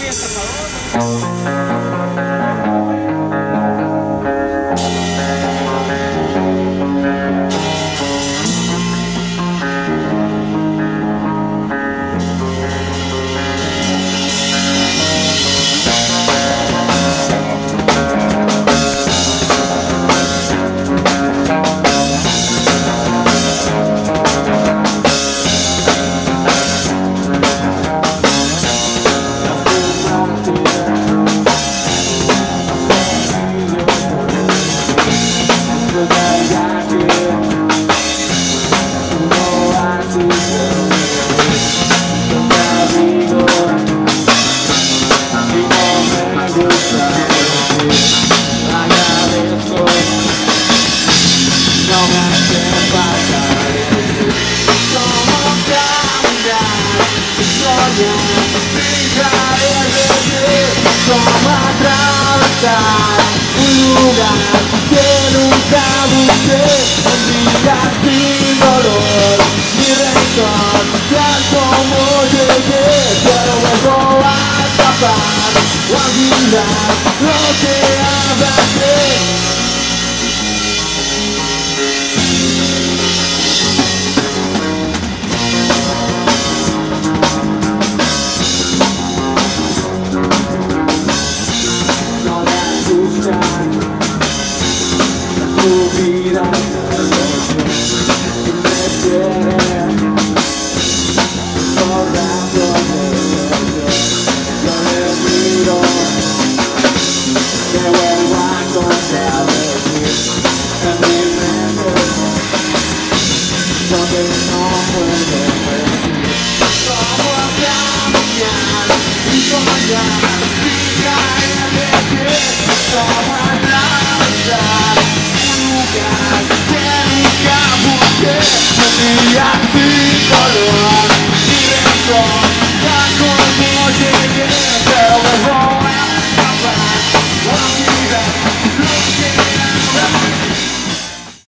Como atravesar un lugar que nunca busqué, un día sin dolor ni rencor, tal como llegué, pero vuelvo a escapar o a olvidar lo que abracé. Tu vida y me quiere borrando yo le miro, me vuelvo a contradecir en mi mente donde no puedo decir cómo caminar y soñar y caer de pie.